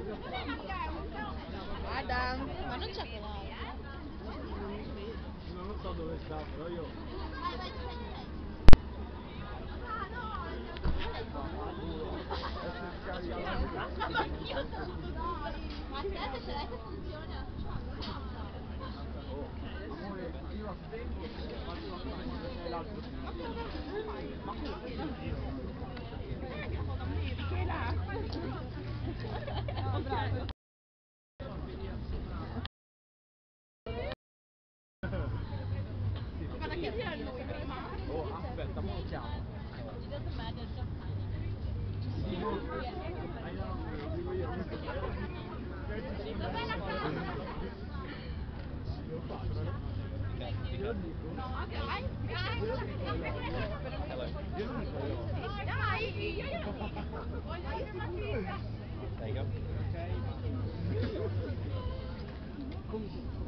Guarda, ma non c'è quell'altro. Non so dove sta, però io... Ma anch'io sono ma aspetta, ce l'hai che funziona? Amore, io aspetti e faccio la macchina perché l'altro... Ma quello è il giro. Michela! No, bravo. Guarda che era lui prima. Oh, aspetta, mo lo chiamo. It doesn't matter, just Dico io. dov'è la casa? Glielo dico. No, dai, dai. Glielo dico io. Dai, io lo dico. Voglio dire una pizza. There you go. Ok. Comunque.